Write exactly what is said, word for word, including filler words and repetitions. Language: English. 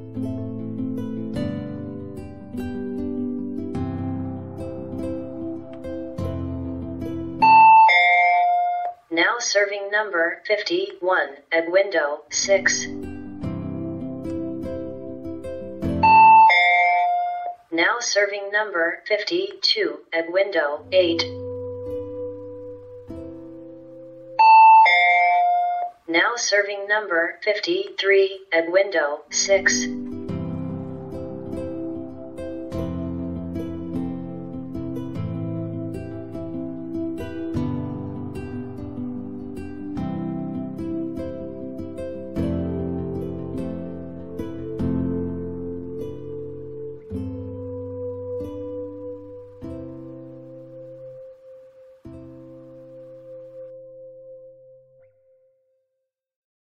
Now serving number fifty-one at window six. Now serving number fifty-two at window eight. Now serving number fifty-three at window six.